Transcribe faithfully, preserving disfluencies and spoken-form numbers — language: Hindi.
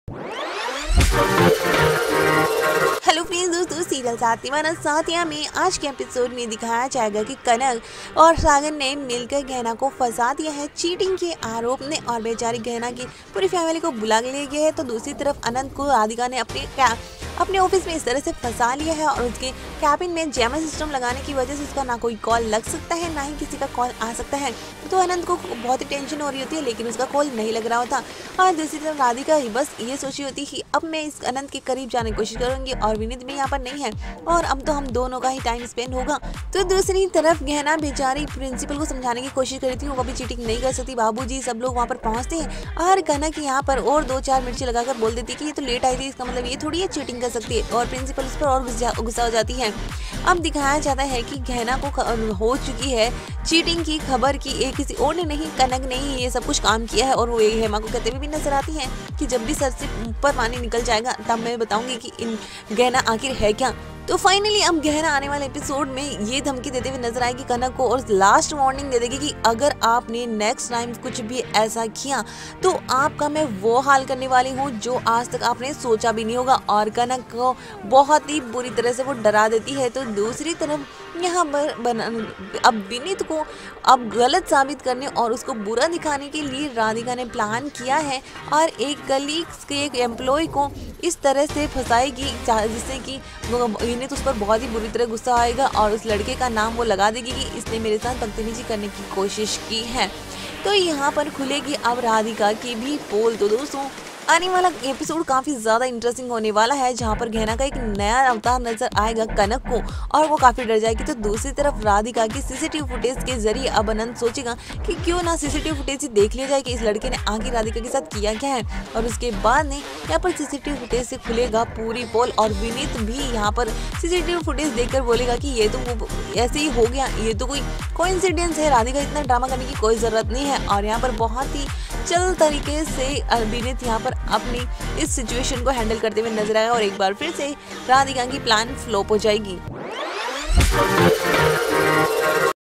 हेलो फ्रेंड्स, दोस्तों सीरियल साथीवाना साथिया में आज के एपिसोड में दिखाया जाएगा कि कनक और सागर ने मिलकर गहना को फंसा दिया है चीटिंग के आरोप ने और बेचारी गहना की पूरी फैमिली को बुला ले गया है। तो दूसरी तरफ अनंत को राधिका ने अपने क्या अपने ऑफिस में इस तरह से फंसा लिया है और उसके कैबिन में जैमर सिस्टम लगाने की वजह से उसका ना कोई कॉल लग सकता है ना ही किसी का कॉल आ सकता है। तो अनंत को बहुत ही टेंशन हो रही होती है, लेकिन उसका कॉल नहीं लग रहा होता। और दूसरी तरफ राधिका ही बस ये सोची होती कि अब मैं इस अनंत के करीब जाने की कोशिश करूंगी और विनीत भी यहाँ पर नहीं है और अब तो हम दोनों का ही टाइम स्पेंड होगा। तो दूसरी तरफ गहना बेचारी प्रिंसिपल को समझाने की कोशिश करी थी, वो कभी चीटिंग नहीं कर सकती। बाबूजी सब लोग वहाँ पर पहुँचते हैं और कनक यहाँ पर और दो चार मिर्ची लगाकर बोल देती कि ये तो लेट आई थी, इसका मतलब ये थोड़ी है चीटिंग कर सकती है। और प्रिंसिपल उस पर और गुस्सा हो जाती है। अब दिखाया जाता है कि गहना को हो चुकी है चीटिंग की खबर की एक किसी और ने नहीं, कनक ने ही ये सब कुछ काम किया है। और वो हेमा को कहते हुए भी नजर आती है कि जब भी सर से ऊपर पानी निकल जाएगा तब मैं बताऊंगी कि इन गहना आखिर है क्या। तो फाइनली अब गहना आने वाले एपिसोड में ये धमकी देते हुए नजर आएगी कनक को और लास्ट वार्निंग दे देगी कि अगर आपने नेक्स्ट टाइम कुछ भी ऐसा किया तो आपका मैं वो हाल करने वाली हूँ जो आज तक आपने सोचा भी नहीं होगा। और कनक को बहुत ही बुरी तरह से वो डरा देती है। तो दूसरी तरफ यहाँ पर बना अब विनीत को अब गलत साबित करने और उसको बुरा दिखाने के लिए राधिका ने प्लान किया है और एक कलीग्स के एक एम्प्लॉय को इस तरह से फंसाएगी जिससे कि विनीत उस पर बहुत ही बुरी तरह गुस्सा आएगा और उस लड़के का नाम वो लगा देगी कि इसने मेरे साथ बदतमीजी करने की कोशिश की है। तो यहाँ पर खुलेगी अब राधिका की भी पोल। तो दोस्तों आने वाला एपिसोड काफी ज्यादा इंटरेस्टिंग होने वाला है, जहां पर गहना का एक नया अवतार नजर आएगा कनक को और वो काफी डर जाएगी। तो दूसरी तरफ राधिका की सीसीटीवी फुटेज के जरिए अब अनंत सोचेगा कि क्यों ना सीसीटीवी फुटेज देख लिया जाए कि इस लड़के ने आगे राधिका के साथ किया क्या है। और उसके बाद ने यहाँ पर सीसीटीवी फुटेज से खुलेगा पूरी पोल और विनीत भी यहाँ पर सीसीटीवी फुटेज देखकर बोलेगा कि ये तो वो ऐसे ही हो गया, ये तो कोई कोइंसिडेंस है, राधिका इतना ड्रामा करने की कोई जरूरत नहीं है। और यहाँ पर बहुत ही चल तरीके से विनीत यहाँ पर अपनी इस सिचुएशन को हैंडल करते हुए नजर आया और एक बार फिर से राधिका की प्लान फ्लॉप हो जाएगी।